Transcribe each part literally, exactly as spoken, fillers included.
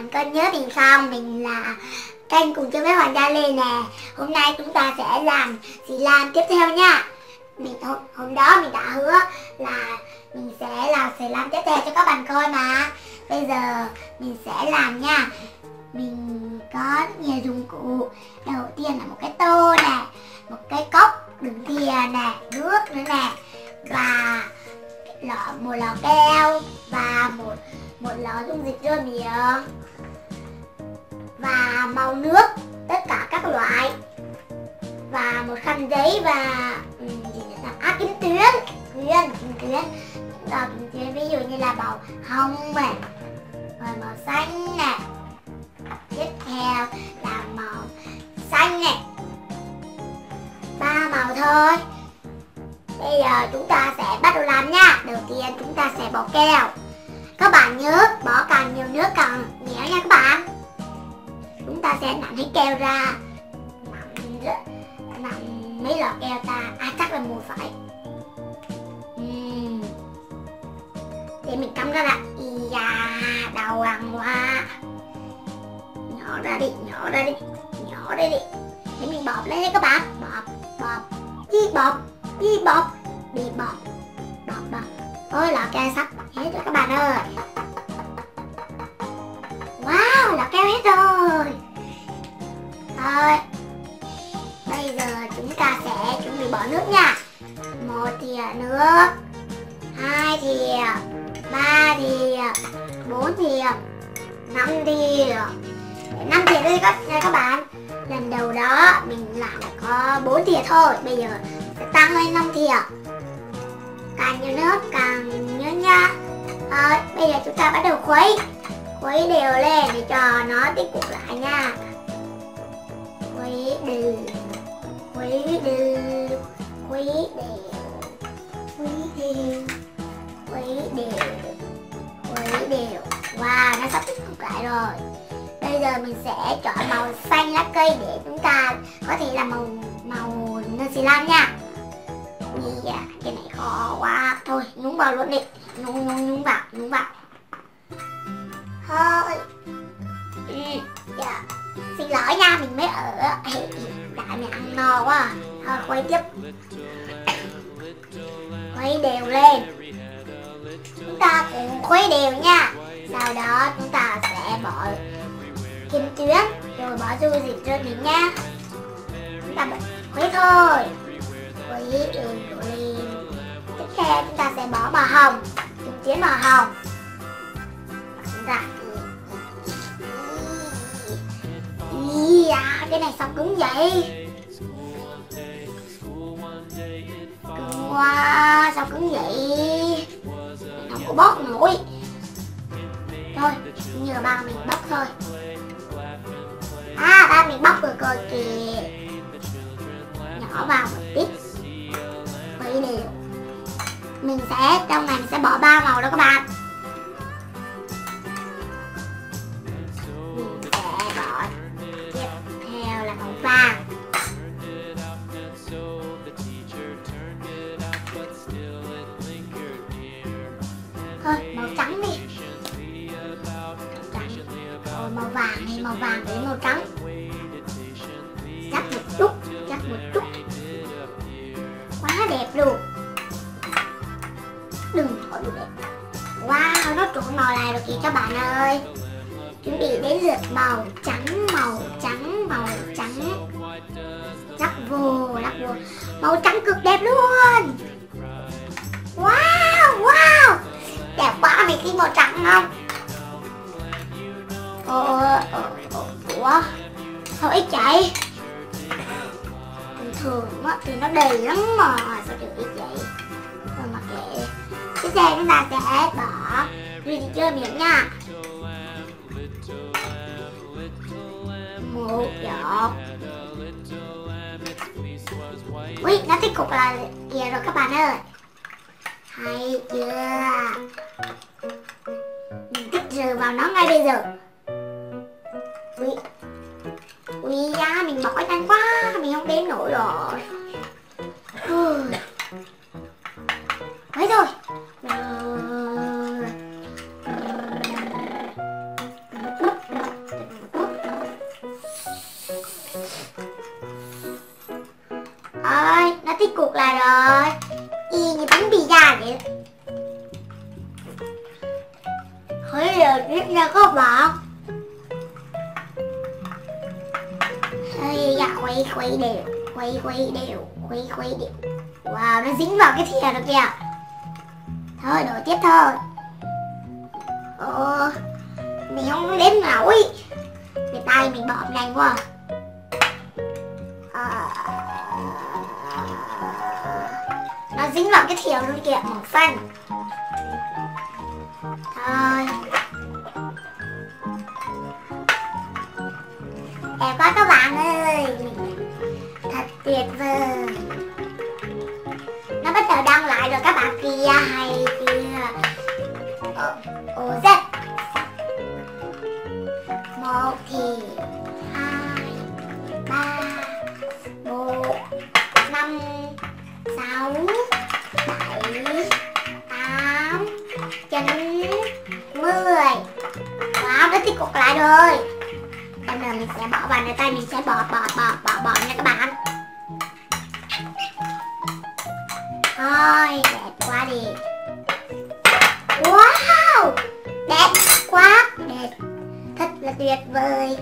bạn có nhớ mình không? Mình là kênh cùng chơi với Hoàng Gia Lê nè. Hôm nay chúng ta sẽ làm xì lan tiếp theo nha. Mình hôm, hôm đó mình đã hứa là mình sẽ làm xì lan tiếp theo cho các bạn coi mà. Bây giờ mình sẽ làm nha. Mình có rất nhiều dụng cụ. Đầu tiên là một cái tô nè, một cái cốc đựng thìa nè, nước nữa nè, và lọ, một lọ keo và một một lọ dung dịch rửa miệng và màu nước tất cả các loại, và một khăn giấy và um, gì nữa là à, kim tuyến tuyến kim tuyến đó, kim tuyến ví dụ như là màu hồng này, rồi màu xanh nè, tiếp theo là màu xanh này, ba màu thôi. Bây giờ chúng ta sẽ bắt đầu làm nha. Đầu tiên chúng ta sẽ bỏ keo. Các bạn nhớ bỏ càng nhiều nước càng nhẽo nha các bạn. Chúng ta sẽ nặn hết keo ra, nặn, nặn mấy lọ keo ta. À chắc là một phải uhm. Để mình cắm ra là Ìa, đầu đằng hoa. Nhỏ ra đi, nhỏ ra đi, nhỏ ra đi. Để mình bóp lên nha các bạn. Bóp, bóp, đi bóp, đi bóp, đi bóp, bóp, bóp. Ôi lọ keo sắp hết rồi các bạn ơi. Wow, lọ keo hết rồi. Thôi, bây giờ chúng ta sẽ chuẩn bị bỏ nước nha. Một thìa nước, hai thìa, ba thìa, bốn thìa, năm thìa. Năm thìa đây các, các bạn. Lần đầu đó mình làm có bốn thìa thôi. Bây giờ sẽ tăng lên năm thìa. Càng nhiều nước càng nhớ nha. Rồi, bây giờ chúng ta bắt đầu khuấy. Khuấy đều lên để cho nó tích tụ lại nha. Khuấy đều, khuấy đều, khuấy đều, khuấy đều, khuấy đều, khuấy đều. Wow, nó sắp tích tụ lại rồi. Bây giờ mình sẽ chọn màu xanh lá cây để chúng ta có thể làm màu màu nơ xì lan nha. Yeah, cái này khó quá. Thôi nhúng vào luôn đi. Nhúng nhúng nhúng vào, nhúng vào. Thôi. Ừ, yeah. Xin lỗi nha, mình mới ở tại mình ăn no quá. Thôi quay tiếp. Quay đều lên. Chúng ta cùng khuấy đều nha. Sau đó chúng ta sẽ bỏ kim tuyến rồi bỏ dung dịch rửa miệng nha. Chúng ta khuấy thôi. Khuấy lên, khuấy lên. Tiếp theo chúng ta sẽ bỏ màu hồng, kim tuyến màu hồng. Chúng ta yeah, cái này sao cứng vậy? Cứng quá, sao cứng vậy? Không có bóp nổi. Thôi, nhờ ba mình bóp thôi. À, ba mình bóp rồi rồi kìa. Nhỏ vào một ít. Khuấy đều. Mình sẽ, trong này mình sẽ bỏ ba màu đó các bạn. Mình sẽ bỏ tiếp theo là màu vàng. Thôi, màu trắng đi. Rồi màu vàng hay màu vàng với màu trắng. Chắc một chút, chắc một chút. Quá đẹp luôn. Đừng hỏi đủ đẹp. Wow, nó trộn màu này rồi kìa các bạn ơi. Chuẩn bị đến lượt màu trắng, màu trắng, màu trắng. Rắc vô, rắc vô. Màu trắng cực đẹp luôn. Wow, wow. Đẹp quá, mình thích màu trắng không? Ồ, ồ, ồ, ủa? Sao ít vậy? Thường thường á, thì nó đầy lắm mà. Sao được ít vậy? Thôi mà kệ. Tiếp theo chúng ta sẽ bỏ dung dịch rửa miệng nha. Một giọt. Ui, nó tích cục là kìa rồi các bạn ơi. Hay chưa? Mình tích rửa vào nó ngay bây giờ. Ui, ui da, mình mỏi nhanh quá, mình không đếm nổi rồi. Đấy rồi. pizza rồi. Y như bánh pizza vậy. Hãy giờ tiếp nha các bạn. Ây da, khuấy khuấy đều, khuấy khuấy đều, khuấy khuấy đều. Wow, nó dính vào cái thìa rồi kìa. Thôi đổ tiếp thôi. Ồ, mình không đếm nổi. Cái tay mình bóp nhanh quá. À, nó dính vào cái thìa luôn kìa, màu xanh. Thôi. Đẹp quá các bạn ơi. Thật tuyệt vời. Nó bắt đầu đăng lại rồi các bạn kìa, hay kìa. Ồ, Z. Một thì hai, ba, bốn, năm, sáu, bảy, tám, chín, mười. Wow, nó tích cục lại rồi. Bây giờ mình sẽ bỏ vào nơi tay, mình sẽ bỏ bỏ bỏ bỏ bỏ nha các bạn. Thôi, đẹp quá đi. Wow, đẹp quá, đẹp, thật là tuyệt vời.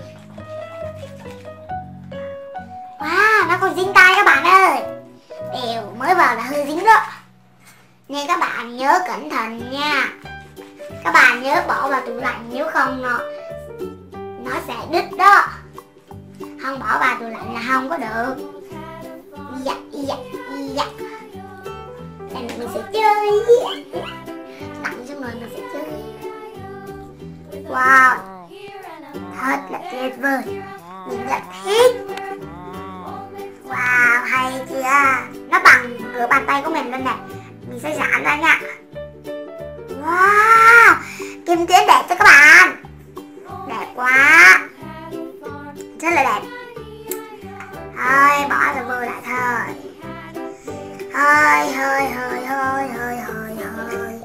Wow, nó còn dính tay các bạn ơi. Đều mới vào là hơi dính đó, nên các bạn nhớ cẩn thận nha. Các bạn nhớ bỏ vào tủ lạnh, nếu không nó nó sẽ đứt đó. Không bỏ vào tủ lạnh là không có được. Dạ, dạ, dạ. Đây mình sẽ chơi. Nặng xuống rồi mình sẽ chơi. Wow, thật là tuyệt vời. Mình rất thích. Wow, hay chưa? Nó bằng cửa bàn tay của mình luôn nè. Mình sẽ giãn ra nha. Wow, kim tuyến đẹp cho các bạn. Đẹp quá. Rất là đẹp. Thôi, bỏ rồi vừa lại thôi. Thôi, thôi, thôi, thôi, thôi, thôi, thôi.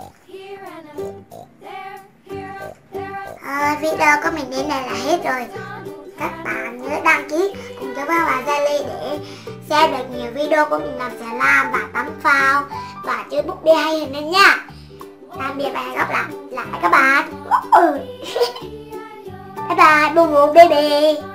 Thôi, video của mình đến đây là hết rồi. Các bạn nhớ đăng ký cùng cho ba bà Zali để xem được nhiều video của mình làm xà lam và tắm phao và chơi búp bê hay hình lên nha. Tạm biệt và hẹn gặp lại lại các bạn. Bye bye, bù bù baby.